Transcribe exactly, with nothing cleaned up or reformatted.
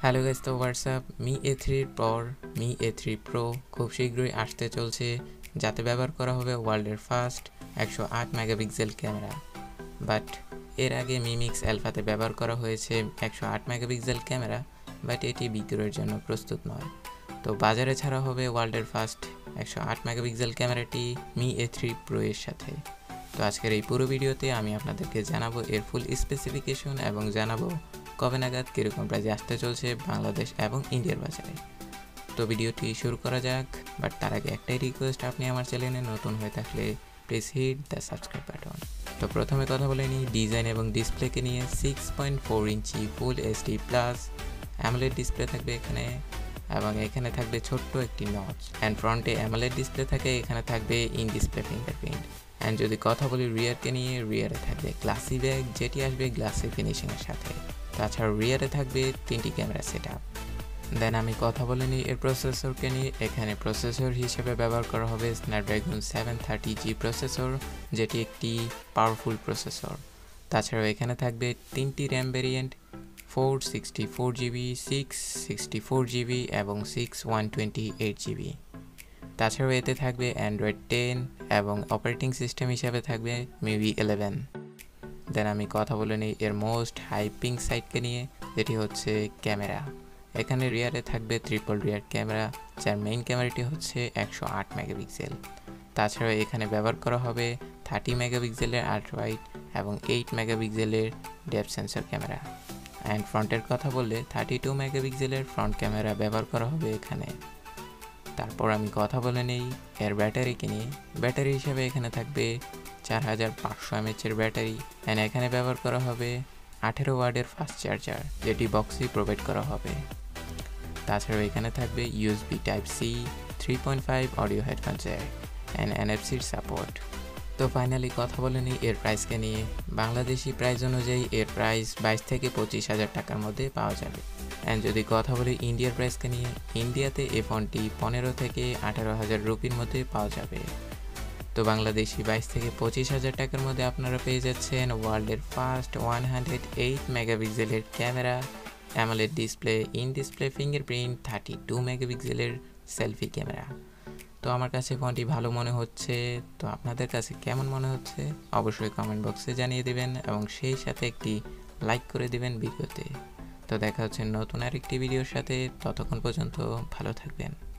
Hello guys, তো what's up Mi A থ্রির পর মি এ থ্রি প্রো খুব শীঘ্রই আসতে চলছে, যাতে ব্যবহার করা হবে ওয়ার্ল্ডের ফার্স্ট একশো আট মেগাপিক্সেল ক্যামেরা। বাট এর আগে মিমিক্স অ্যালফাতে ব্যবহার করা হয়েছে একশো আট মেগাপিক্সেল ক্যামেরা, বাট এটি বিক্রয়ের জন্য প্রস্তুত নয়। তো বাজারে ছাড়া হবে ওয়ার্ল্ডের ফার্স্ট একশো আট মেগাপিক্সেল ক্যামেরাটি মি এ থ্রি প্রো এর সাথে। তো আজকের এই পুরো ভিডিওতে আমি আপনাদেরকে জানাবো এর ফুল স্পেসিফিকেশন এবং জানাবো কবে নাগাদ কীরকম প্রাইজে আসতে চলছে বাংলাদেশ এবং ইন্ডিয়ার বাজারে। তো ভিডিওটি শুরু করা যাক, বাট তার আগে একটাই রিকোয়েস্ট, আপনি আমার চ্যানেলে নতুন হয়ে থাকলে please hit the subscribe button. তো প্রথমে কথা বলে নিই ডিজাইন এবং ডিসপ্লেকে নিয়ে। Six point four inch full HD plus AMOLED display থাকবে এখানে, এবং এখানে থাকবে ছোট্ট একটি নচ। অ্যান্ড ফ্রন্টে অ্যামোলেড ডিসপ্লে থাকে, এখানে থাকবে ইন ডিসপ্লে ফিঙ্গারপ্রিন্ট। অ্যান্ড যদি কথা বলি রিয়ারকে নিয়ে, রিয়ারে থাকবে গ্লাসি ব্যাগ, যেটি আসবে গ্লাসি ফিনিশিংয়ের সাথে। তাছাড়া রিয়ারে থাকবে তিনটি ক্যামেরা সেট আপ। দেন আমি কথা বলে নিই এর প্রসেসরকে নিয়ে। এখানে প্রসেসর হিসেবে ব্যবহার করা হবে Snapdragon seven thirty G processor, যেটি একটি পাওয়ারফুল প্রসেসর। তাছাড়াও এখানে থাকবে তিনটি RAM variant, four sixty four GB, six sixty four GB এবং six one twenty eight GB. তাছাড়াও এতে থাকবে অ্যান্ড্রয়েড টেন এবং অপারেটিং সিস্টেম হিসাবে থাকবে মিউই ইলেভেন। দেন আমি কথা বলে নিই এর মোস্ট হাইপিং সাইটকে নিয়ে, যেটি হচ্ছে ক্যামেরা। এখানে রিয়ারে থাকবে ট্রিপল রিয়ার ক্যামেরা, যার মেইন ক্যামেরাটি হচ্ছে একশো আট মেগাপিক্সেল। তাছাড়াও এখানে ব্যবহার করা হবে থার্টি মেগাপিক্সেলের আল্ট্রাওয়াইড এবং এইট মেগাপিক্সেলের ডেপথ সেন্সর ক্যামেরা। অ্যান্ড ফ্রন্টের কথা বললে থার্টি টু মেগাপিক্সেলের ফ্রন্ট ক্যামেরা ব্যবহার করা হবে এখানে। তারপর আমি কথা বলে নেই এর ব্যাটারিকে নিয়ে। ব্যাটারি হিসেবে এখানে থাকবে চার হাজার পাঁচশো এমএচের ব্যাটারি, অ্যান্ড এখানে ব্যবহার করা হবে আঠেরো ওয়ার্ডের ফাস্ট চার্জার, যেটি বক্সেই প্রোভাইড করা হবে। তাছাড়াও এখানে থাকবে USB type C, three point five audio headphone jack and এনএফসির সাপোর্ট। তো ফাইনালি কথা বলে নিই এর প্রাইসকে নিয়ে। বাংলাদেশি প্রাইস অনুযায়ী এর প্রাইস বাইশ থেকে পঁচিশ হাজার টাকার মধ্যে পাওয়া যাবে। অ্যান্ড যদি কথা বলি ইন্ডিয়ার প্রাইসকে নিয়ে, ইন্ডিয়াতে এই ফোনটি পনেরো থেকে আঠারো হাজার রুপির মধ্যে পাওয়া যাবে। তো বাংলাদেশি বাইশ থেকে পঁচিশ হাজার টাকার মধ্যে আপনারা পেয়ে যাচ্ছেন ওয়ার্ল্ডের ফার্স্ট ওয়ান হান্ড্রেড এইট মেগাপিক্সেলের camera, AMOLED display, in display fingerprint, thirty two মেগাপিক্সেলের সেলফি ক্যামেরা। তো আমার কাছে ফোনটি ভালো মনে হচ্ছে, তো আপনাদের কাছে কেমন মনে হচ্ছে অবশ্যই কমেন্ট বক্সে জানিয়ে দেবেন এবং সেই সাথে একটি লাইক করে দেবেন ভিডিওতে। তো দেখা হচ্ছে নতুন আরেকটি ভিডিওর সাথে, ততক্ষণ পর্যন্ত ভালো থাকবেন।